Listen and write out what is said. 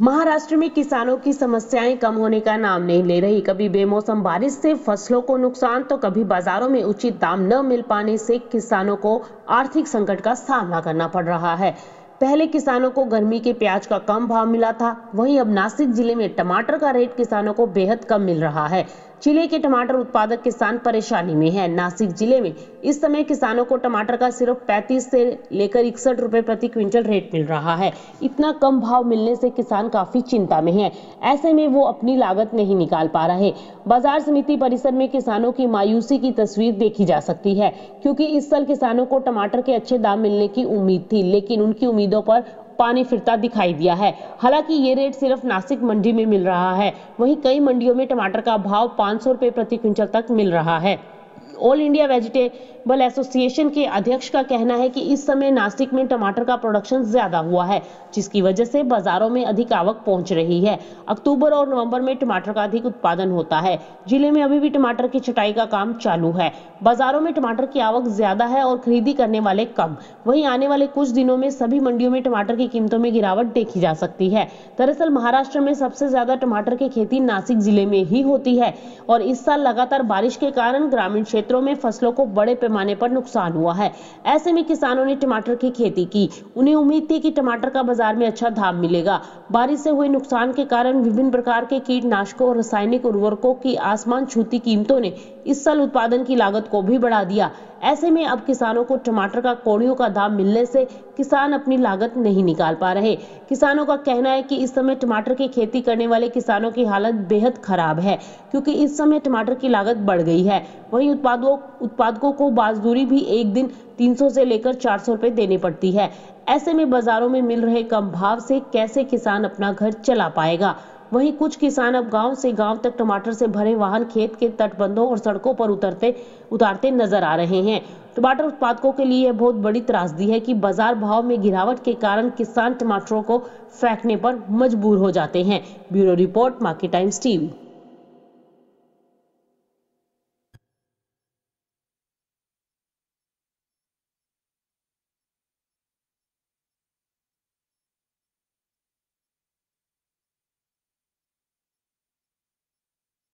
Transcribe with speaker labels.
Speaker 1: महाराष्ट्र में किसानों की समस्याएं कम होने का नाम नहीं ले रही। कभी बेमौसम बारिश से फसलों को नुकसान तो कभी बाजारों में उचित दाम न मिल पाने से किसानों को आर्थिक संकट का सामना करना पड़ रहा है। पहले किसानों को गर्मी के प्याज का कम भाव मिला था, वहीं अब नासिक जिले में टमाटर का रेट किसानों को बेहद कम मिल रहा है। जिले के टमाटर उत्पादक किसान परेशानी में हैं। नासिक जिले में इस समय किसानों को टमाटर का सिर्फ 35 से लेकर 61 रुपए प्रति क्विंटल रेट मिल रहा है। इतना कम भाव मिलने से किसान काफी चिंता में हैं। ऐसे में वो अपनी लागत नहीं निकाल पा रहे। बाजार समिति परिसर में किसानों की मायूसी की तस्वीर देखी जा सकती है, क्योंकि इस साल किसानों को टमाटर के अच्छे दाम मिलने की उम्मीद थी, लेकिन उनकी उम्मीदों पर पानी फिरता दिखाई दिया है। हालांकि ये रेट सिर्फ नासिक मंडी में मिल रहा है, वहीं कई मंडियों में टमाटर का भाव 500 रुपए प्रति क्विंटल तक मिल रहा है। ऑल इंडिया वेजिटेबल एसोसिएशन के अध्यक्ष का कहना है कि इस समय नासिक में टमाटर का प्रोडक्शन ज्यादा हुआ है, जिसकी वजह से बाजारों में अधिक आवक पहुंच रही है। अक्टूबर और नवंबर में टमाटर का अधिक उत्पादन होता है। जिले में अभी भी टमाटर की छटाई का काम चालू है। बाजारों में टमाटर की आवक ज्यादा है और खरीदी करने वाले कम। वहीं आने वाले कुछ दिनों में सभी मंडियों में टमाटर की कीमतों में गिरावट देखी जा सकती है। दरअसल महाराष्ट्र में सबसे ज्यादा टमाटर की खेती नासिक जिले में ही होती है और इस साल लगातार बारिश के कारण ग्रामीण क्षेत्रों में फसलों को बड़े पैमाने पर नुकसान हुआ है। ऐसे में किसानों ने टमाटर की खेती की। उन्हें उम्मीद थी कि टमाटर का बाजार में अच्छा दाम मिलेगा। बारिश से हुए नुकसान के कारण विभिन्न प्रकार के कीटनाशकों और रासायनिक उर्वरकों की आसमान छूती कीमतों ने इस साल उत्पादन की लागत को भी बढ़ा दिया। ऐसे में अब किसानों को टमाटर का कौड़ियों का दाम मिलने से किसान अपनी लागत नहीं निकाल पा रहे। किसानों का कहना है कि इस समय टमाटर की खेती करने वाले किसानों की हालत बेहद खराब है, क्योंकि इस समय टमाटर की लागत बढ़ गई है। वहीं उत्पादकों को बाजदूरी भी एक दिन 300 से लेकर 400 रुपए देनी पड़ती है। ऐसे में बाजारों में मिल रहे कम भाव से कैसे किसान अपना घर चला पाएगा। वहीं कुछ किसान अब गांव से गांव तक टमाटर से भरे वाहन खेत के तटबंधों और सड़कों पर उतारते नजर आ रहे हैं। टमाटर उत्पादकों के लिए यह बहुत बड़ी त्रासदी है कि बाजार भाव में गिरावट के कारण किसान टमाटरों को फेंकने पर मजबूर हो जाते हैं। Bureau report, Market Times TV.